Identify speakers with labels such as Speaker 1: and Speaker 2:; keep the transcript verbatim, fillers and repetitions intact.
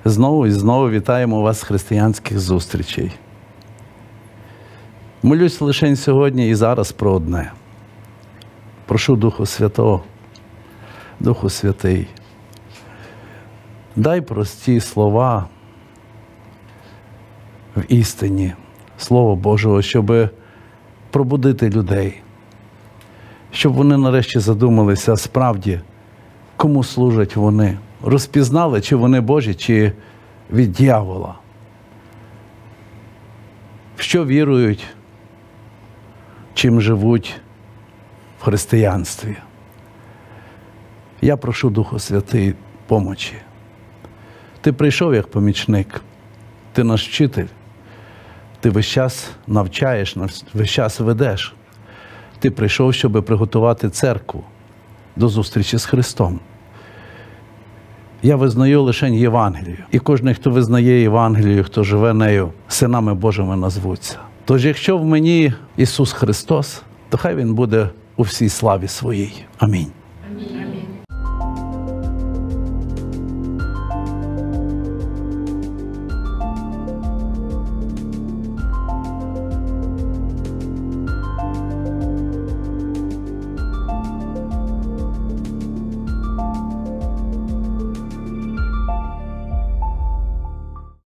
Speaker 1: Знову і знову вітаємо вас з християнських зустрічей. Молюсь лише сьогодні і зараз про одне. Прошу Духу Святого, Духу Святий, дай прості слова в істині, Слово Божого, щоб пробудити людей, щоб вони нарешті задумалися справді, кому служать вони, розпізнали, чи вони Божі, чи від дьявола, в що вірують, чим живуть в християнстві. Я прошу Духу Святий помочі. Ти прийшов як помічник, ти наш вчитель, ти весь час навчаєш, весь час ведеш. Ти прийшов, щоб приготувати церкву до зустрічі з Христом. Я визнаю лише Євангелію. І кожен, хто визнає Євангелію, хто живе нею, синами Божими назвуться. Тож, якщо в мені Ісус Христос, то хай Він буде у всій славі Своїй. Амінь.
Speaker 2: Амінь.